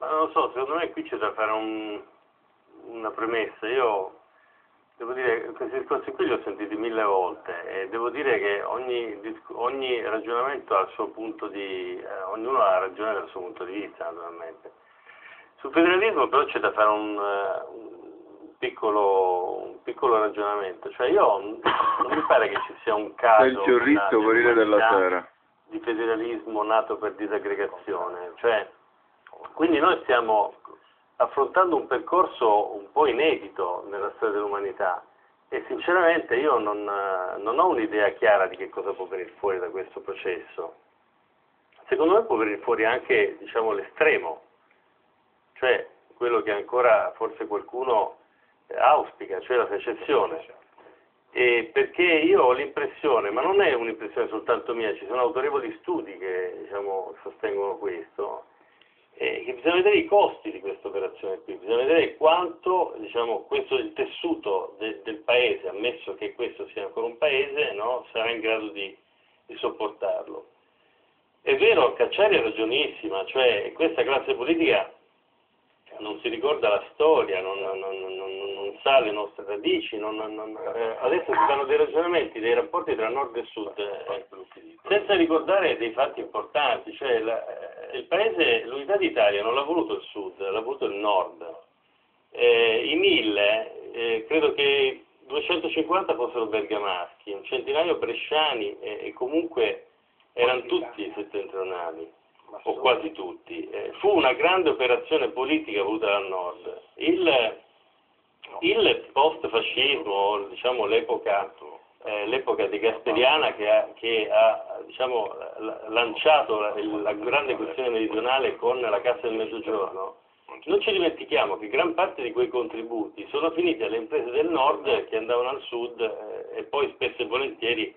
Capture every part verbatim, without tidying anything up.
Ma non lo so, secondo me qui c'è da fare un, una premessa. Io devo dire, questi discorsi qui li ho sentiti mille volte e devo dire che ogni, ogni ragionamento ha il suo punto di... Eh, ognuno ha ragione dal suo punto di vista, naturalmente. Sul federalismo però c'è da fare un, un, piccolo, un piccolo ragionamento. Cioè io non mi pare che ci sia un caso il giorritto, Corriere della Sera, di federalismo nato per disaggregazione. Cioè, quindi noi stiamo affrontando un percorso un po' inedito nella storia dell'umanità e sinceramente io non, non ho un'idea chiara di che cosa può venire fuori da questo processo. Secondo me può venire fuori anche, diciamo, l'estremo, cioè quello che ancora forse qualcuno auspica, cioè la secessione. E perché io ho l'impressione, ma non è un'impressione soltanto mia, ci sono autorevoli studi che, diciamo, sostengono questo, eh, che bisogna vedere i costi di questa operazione qui, bisogna vedere quanto, diciamo, questo il tessuto de, del paese, ammesso che questo sia ancora un paese, no, sarà in grado di, di sopportarlo. È vero, Cacciari ha ragionissima, cioè questa classe politica non si ricorda la storia, non, non, non, non sa le nostre radici, non, non, eh, adesso si fanno dei ragionamenti, dei rapporti tra nord e sud, eh, senza ricordare dei fatti importanti, cioè la, eh, il paese, l'unità d'Italia non l'ha voluto il sud, l'ha voluto il nord. Eh, I mille, eh, credo che duecentocinquanta fossero bergamaschi, un centinaio bresciani e, e comunque erano tutti settentrionali, o quasi tutti. Eh, fu una grande operazione politica voluta dal nord. Il, il post-fascismo, diciamo l'epoca eh, l'epoca di Gasperiana che ha, che ha diciamo, lanciato la, la grande questione meridionale con la Cassa del Mezzogiorno, non ci dimentichiamo che gran parte di quei contributi sono finiti alle imprese del nord che andavano al sud eh, e poi spesso e volentieri,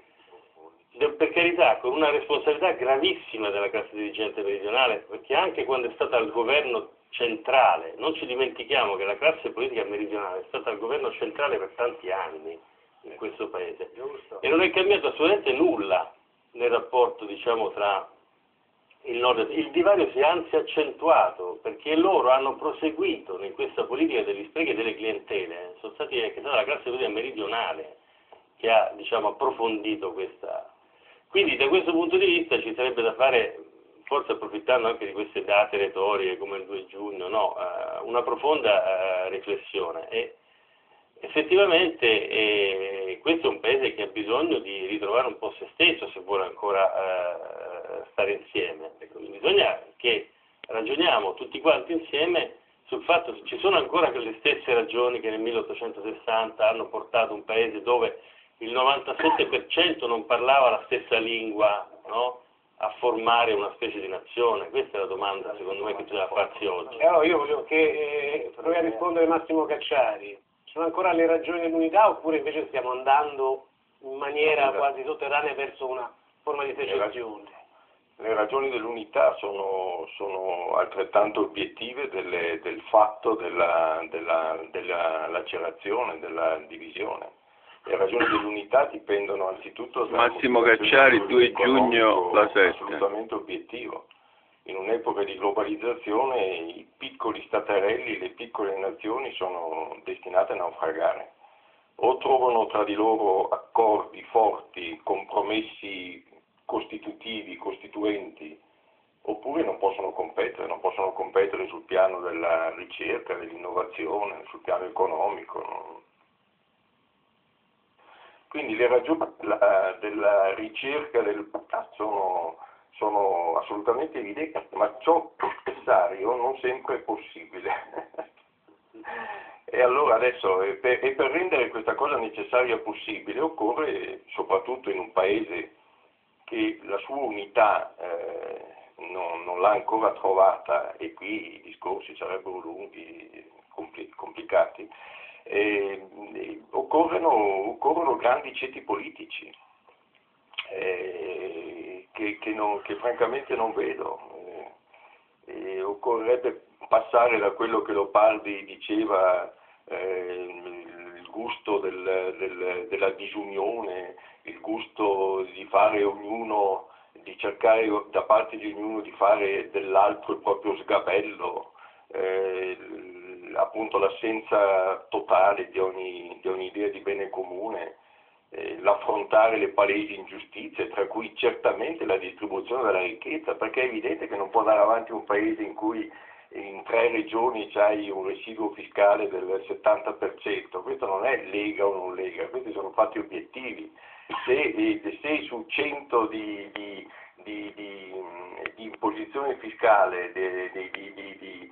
per carità, con una responsabilità gravissima della classe dirigente meridionale, perché anche quando è stata al governo centrale, non ci dimentichiamo che la classe politica meridionale è stata al governo centrale per tanti anni in questo paese e non è cambiato assolutamente nulla nel rapporto, diciamo, tra il nord e il divario si è anzi accentuato perché loro hanno proseguito in questa politica degli sprechi e delle clientele, sono stati, è stata la classe politica meridionale che ha, diciamo, approfondito questa. Quindi da questo punto di vista ci sarebbe da fare, forse approfittando anche di queste date retoriche come il due giugno, no, uh, una profonda uh, riflessione. E effettivamente eh, questo è un paese che ha bisogno di ritrovare un po' se stesso se vuole ancora uh, stare insieme. Ecco, bisogna che ragioniamo tutti quanti insieme sul fatto che ci sono ancora quelle stesse ragioni che nel milleottocentosessanta hanno portato un paese dove il novantasette per cento non parlava la stessa lingua, no? A formare una specie di nazione. Questa è la domanda, secondo me, che bisogna farsi oggi. Allora io voglio che eh, provi a rispondere Massimo Cacciari. Sono ancora le ragioni dell'unità oppure invece stiamo andando in maniera quasi sotterranea verso una forma di secessione? Le ragioni dell'unità sono, sono altrettanto obiettive delle, del fatto della, della, della lacerazione, della divisione. Le ragioni dell'unità dipendono anzitutto da Massimo Cacciari, due giugno, la sette. Assolutamente obiettivo. In un'epoca di globalizzazione i piccoli staterelli, le piccole nazioni sono destinate a naufragare. O trovano tra di loro accordi forti, compromessi costitutivi, costituenti, oppure non possono competere, non possono competere sul piano della ricerca, dell'innovazione, sul piano economico. Quindi le ragioni della, della ricerca del, sono, sono assolutamente evidenti, ma ciò che è necessario non sempre è possibile. E allora adesso, e per, e per rendere questa cosa necessaria possibile, occorre, soprattutto in un paese che la sua unità eh, non, non l'ha ancora trovata, e qui i discorsi sarebbero lunghi, compli, complicati, Eh, eh, occorrono, occorrono grandi ceti politici eh, che, che, non, che francamente non vedo. Eh, eh, occorrerebbe passare da quello che Leopardi diceva, eh, il gusto del, del, della disunione, il gusto di fare ognuno, di cercare da parte di ognuno di fare dell'altro il proprio sgabello, eh, appunto l'assenza totale di ogni, di ogni idea di bene comune, eh, l'affrontare le palesi ingiustizie, tra cui certamente la distribuzione della ricchezza, perché è evidente che non può andare avanti un paese in cui in tre regioni c'hai un residuo fiscale del settanta per cento, questo non è lega o non lega, questi sono fatti obiettivi. Se, se su cento di, di, di, di, di imposizione fiscale, di, di, di, di, di,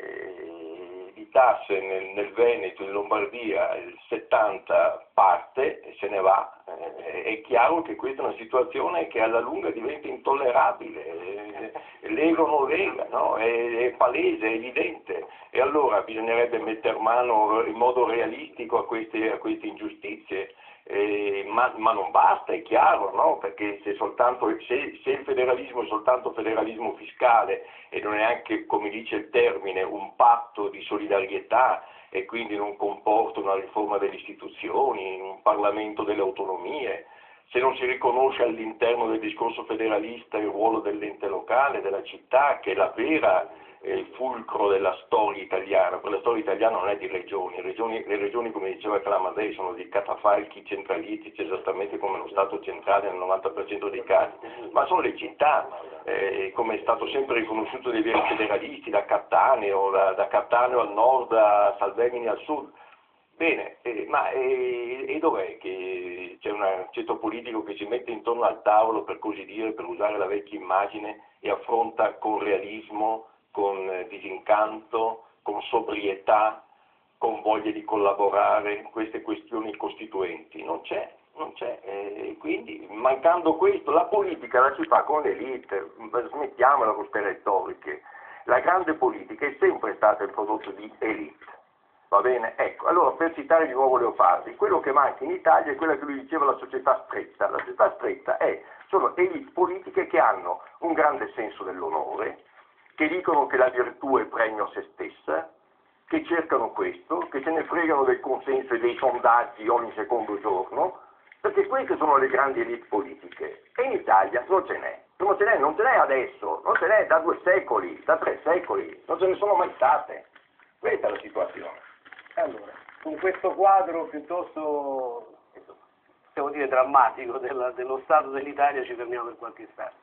eh, di tasse nel, nel Veneto, in Lombardia, il settanta parte e se ne va, eh, è chiaro che questa è una situazione che alla lunga diventa intollerabile, eh, lega o non lega, no? è, è palese, è evidente, e allora bisognerebbe mettere mano in modo realistico a queste, a queste ingiustizie. Eh, ma, ma non basta, è chiaro, no? Perché se, soltanto, se, se il federalismo è soltanto federalismo fiscale e non è anche, come dice il termine, un patto di solidarietà e quindi non comporta una riforma delle istituzioni, un Parlamento delle autonomie, se non si riconosce all'interno del discorso federalista il ruolo dell'ente locale, della città, che è la vera il fulcro della storia italiana, quella storia italiana non è di regioni, le regioni, le regioni come diceva Calamadei sono dei catafalchi centralistici esattamente come lo Stato centrale nel novanta per cento dei casi, ma sono le città, eh, come è stato sempre riconosciuto dai veri federalisti, da Cattaneo, da, da Cattaneo al nord, da Salvemini al sud. Bene, eh, ma eh, e dov'è che c'è un ceto politico che si mette intorno al tavolo, per così dire, per usare la vecchia immagine, e affronta con realismo, con disincanto, con sobrietà, con voglia di collaborare queste questioni costituenti? Non c'è, non c'è. E quindi, mancando questo, la politica la si fa con l'elite, smettiamola con queste retoriche. La grande politica è sempre stata il prodotto di elite, va bene? Ecco, allora per citare di nuovo Leopardi, quello che manca in Italia è quella che lui diceva la società stretta. La società stretta è, sono elite politiche che hanno un grande senso dell'onore, che dicono che la virtù è premio a se stessa, che cercano questo, che se ne fregano del consenso e dei sondaggi ogni secondo giorno, perché queste sono le grandi elite politiche. E in Italia non ce n'è, non ce n'è, non ce n'è adesso, non ce n'è da due secoli, da tre secoli, non ce ne sono mai state. Questa è la situazione. Allora, con questo quadro piuttosto, possiamo dire, drammatico della, dello Stato dell'Italia ci fermiamo per qualche istante.